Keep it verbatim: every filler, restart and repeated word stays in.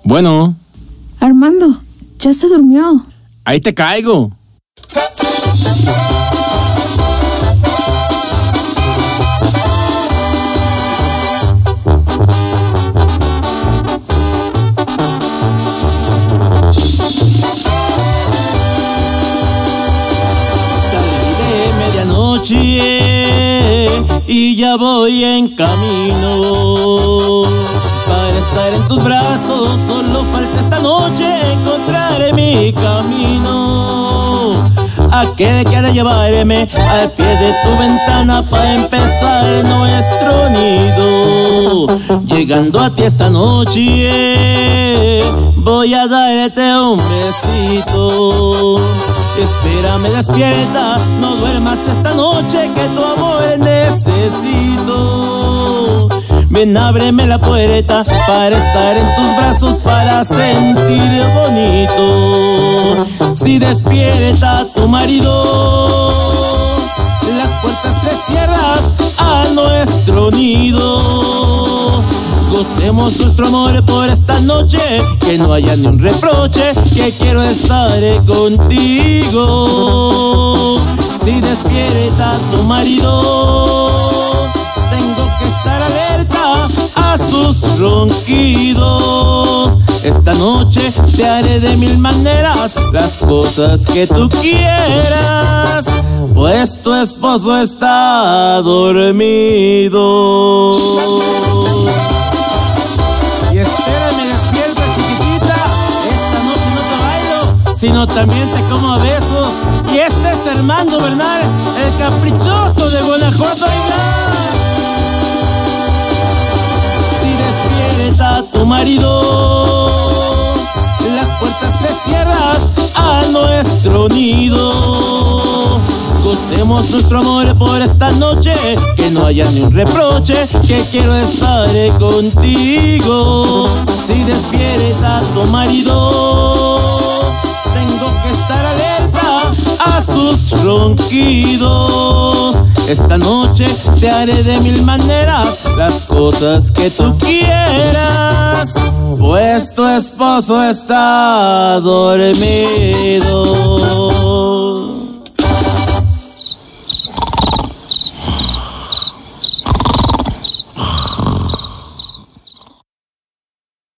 Bueno. Armando, ya se durmió. Ahí te caigo. Y ya voy en camino para estar en tus brazos. Solo falta esta noche encontrar mi camino, aquel que ha de llevarme al pie de tu ventana para empezar nuestro nido. Llegando a ti esta noche voy a darte un besito. Espérame despierta, no duermas esta noche que tu amor necesito. Ven, ábreme la puerta para estar en tus brazos, para sentir bonito. Si despierta tu marido, las puertas te cierras a nuestro nido. Gocemos nuestro amor por esta noche, que no haya ni un reproche, que quiero estar contigo. Si despierta tu marido, tengo que estar alerta a sus ronquidos. Esta noche te haré de mil maneras las cosas que tú quieras, pues tu esposo está dormido. Y espérame despierta, chiquitita, esta noche no te bailo, sino también te como a besos. Y este es Armando Bernal, el caprichoso de Guanajuato. Si despierta tu marido, las puertas te cierras a nuestro nido. Gocemos nuestro amor por esta noche, que no haya ni un reproche, que quiero estar contigo. Si despierta tu marido, tengo que estar alerta a sus ronquidos. Esta noche te haré de mil maneras las cosas que tú quieras, pues tu esposo está dormido.